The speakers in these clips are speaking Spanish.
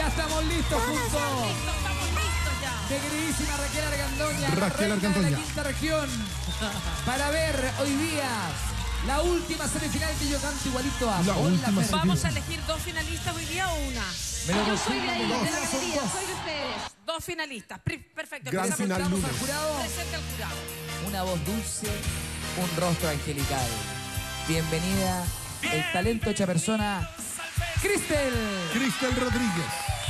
Ya estamos listos juntos. Estamos listos ya. De queridísima Raquel Argandoña, Raquel reina Argandoña. de la quinta región, para ver hoy día la última semifinal que yo canto igualito a La Mon última Laferte. ¿Vamos a elegir dos finalistas hoy día o una? Me lo Yo soy consiguen de ahí, los de dos. la Son galería, dos. soy de ustedes. Dos finalistas. Perfecto. Gran Empezamos. final Presentamos lunes. al jurado. Presente al jurado. Una voz dulce, un rostro angelical. Bienvenida, el talento hecha persona, Cristel. Cristel Rodríguez.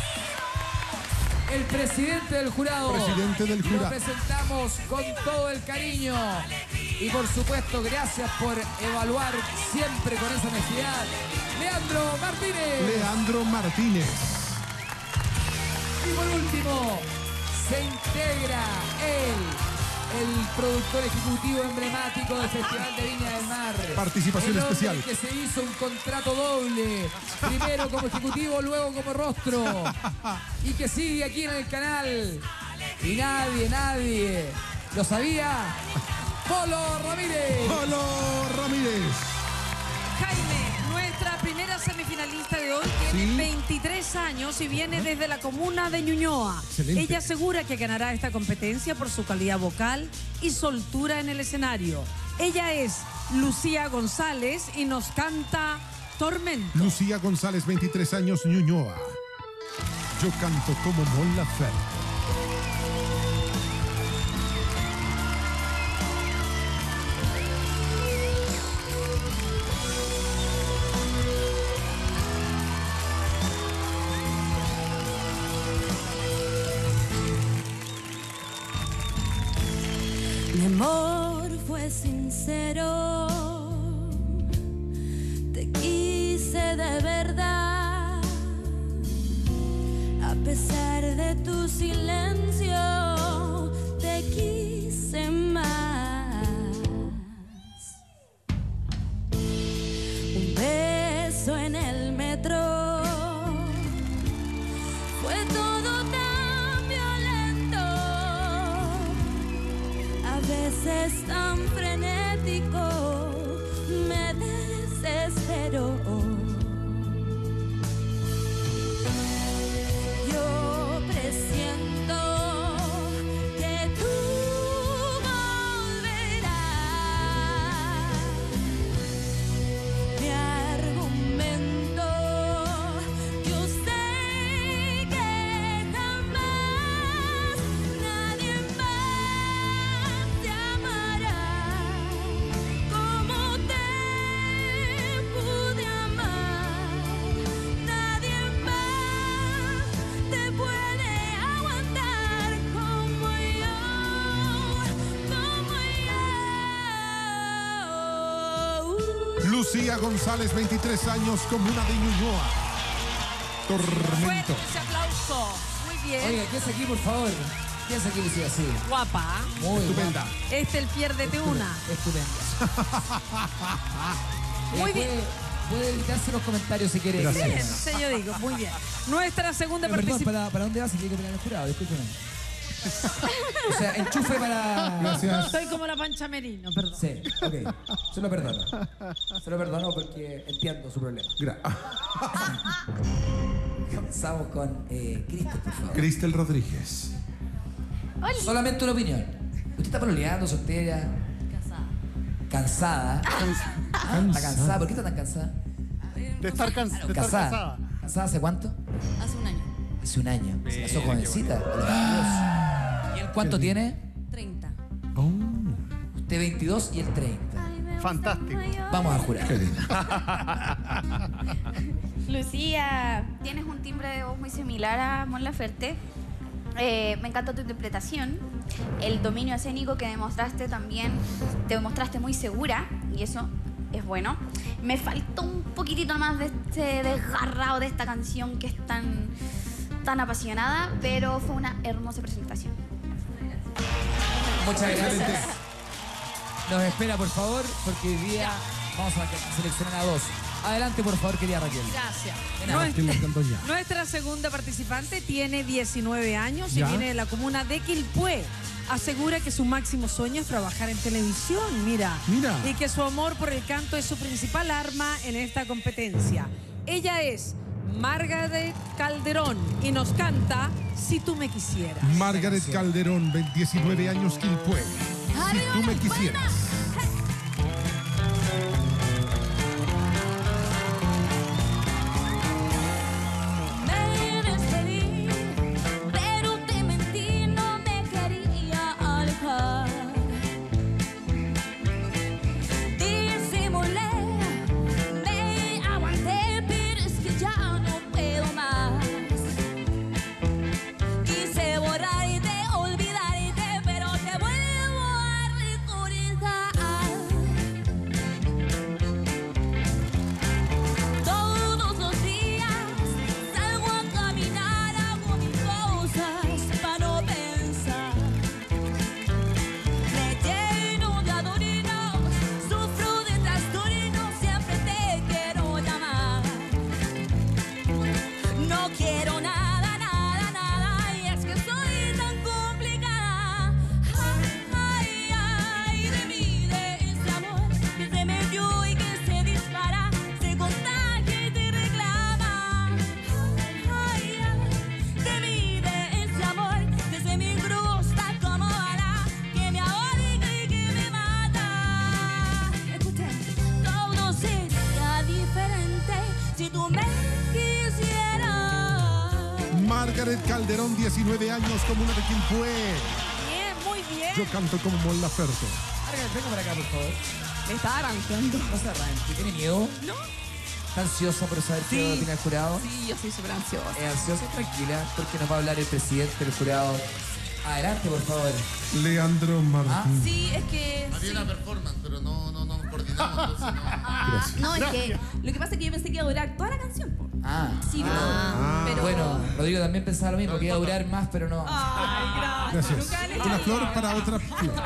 El presidente del jurado. Presidente del jurado. Lo presentamos con todo el cariño. Y por supuesto, gracias por evaluar siempre con esa honestidad. Leandro Martínez. Leandro Martínez. Y por último, se integra el productor ejecutivo emblemático del Festival de Viña del Mar. Participación El hombre especial. que se hizo un contrato doble. Primero como ejecutivo, luego como rostro. Y que sigue aquí en el canal. Y nadie lo sabía. Polo Ramírez. Polo Ramírez. Jaime, nuestra primera semifinalista de hoy tiene Sí. 23 años y viene desde la comuna de Ñuñoa. Excelente. Ella asegura que ganará esta competencia por su calidad vocal y soltura en el escenario. Ella es Lucía González y nos canta Tormento. Lucía González, 23 años, Ñuñoa. Yo canto como Mon Laferte. Mi amor fue sincero, te quise de verdad, a pesar de tu silencio, te quise más. Un beso en el metro fue todo tan violento, a veces tan frenético, me desesperó. Yo presiento que tú volverás. Mi argumento, yo sé que jamás nadie más te amará como te pude amar. Nadie más te puede aguantar como yo, Lucía González, 23 años, comuna de Ñuñoa. Tormento. Fuerte ese aplauso. Muy bien. Oiga, ¿qué es aquí, por favor? ¿Qué es aquí, Lucía? Sí. Guapa. Muy Estupenda. guapa. Este el piérdete una. Estupenda. Muy bien. Puede evitarse los comentarios si quiere. Gracias. Bien, sí, yo digo, muy bien. Nuestra segunda Perdón, participación. ¿para dónde vas? Si quiere que el jurado, discúlpeme. O sea, enchufe para... Gracias. Soy como la Pancha Merino, perdón. Sí, ok. Se lo perdono. Se lo perdono porque entiendo su problema. Comenzamos con Cristel, por favor. Cristel Rodríguez. Solamente una opinión. ¿Usted está pololeando, soltera? Cansada. ¿Está cansada? ¿Por qué está tan cansada? De estar casada. ¿Casada? ¿Casada hace cuánto? Hace un año. Hace un año. Se casó jovencita. ¿Y él cuánto tiene? 30. Usted 22 y él 30. Fantástico. Vamos a jurar. Lucía, tienes un timbre de voz muy similar a Mon Laferte. Me encanta tu interpretación. El dominio escénico que demostraste también, te demostraste muy segura y eso es bueno. Me faltó un poquitito más de este desgarrado de esta canción que es tan apasionada, pero fue una hermosa presentación. Muchas gracias. Nos espera, por favor, porque hoy día vamos a seleccionar a dos. Adelante, por favor, querida Raquel. Gracias. Raquel Argandoña. Nuestra segunda participante tiene 19 años y ¿Ya? viene de la comuna de Quilpué. Asegura que su máximo sueño es trabajar en televisión, mira. Mira. Y que su amor por el canto es su principal arma en esta competencia. Ella es Margaret Calderón y nos canta Si tú me quisieras. Margaret Calderón, 19 años, Quilpué. Si tú me quisieras. Me despedí, pero te mentí, no me quería alejar. Disimulé, me aguanté, pero es que ya no puedo más. Quise borrarte, olvidarte, pero te vuelvo a recordar. Todos los días salgo a caminar, hago mis cosas para no pensar. Me lleno de adornos, sufro de trastorno, siempre te quiero llamar. No quiero nada, nada, nada, y es que soy tan complicada. Ay, ay, de mí, de ese amor que se metió y que se dispara, se contagia y te reclama. Ay, ay, de mí, de ese amor que se me incrusta como bala, que me ahorca y que me mata. Escuchen, todo sería diferente si tú me quisieras. Margaret Calderón, 19 años, comuna de Quilpué. Bien, muy bien. Yo canto como Mon Laferte. Margaret, venga para acá, por favor. Me está arrancando. No se arranque. ¿Tiene miedo? No. ¿Está ansiosa por saber qué opina el jurado? Sí, yo soy súper ansiosa. Ansiosa y tranquila, porque nos va a hablar el presidente del jurado. Adelante, por favor. Leandro Martín. Sí, es que... Había una performance, pero no nos coordinamos, entonces no. Gracias. No, es que lo que pasa es que yo pensé que iba a durar toda la canción. Po. Ah. Sí, pero... Bueno, Rodrigo también pensaba lo mismo, que iba a durar más, pero no. Ay, gracias. Gracias. Nunca le Una dije. flor para otra flor.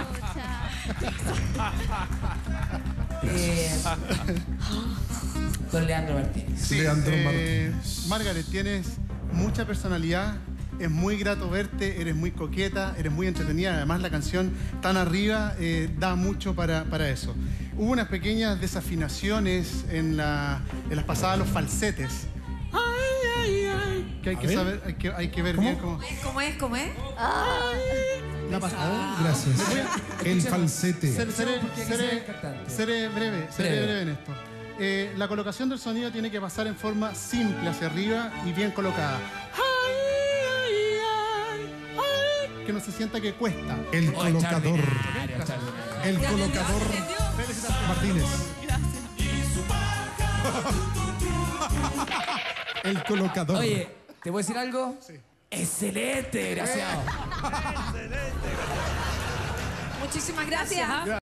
Don Leandro Martínez. Sí, Leandro Martínez. Margaret, tienes mucha personalidad, es muy grato verte, eres muy coqueta, eres muy entretenida, además la canción tan arriba da mucho para eso. Hubo unas pequeñas desafinaciones en las pasadas, los falsetes. Que hay que saber, hay que ver bien cómo. ¿Cómo es? ¿Cómo es? La pasada. Gracias. El falsete. Seré breve en esto. La colocación del sonido tiene que pasar en forma simple hacia arriba y bien colocada. Que no se sienta que cuesta. El colocador. El colocador. Martínez. El colocador. Oye, ¿te voy a decir algo? Sí. ¡Excelente, desgraciado! Muchísimas gracias.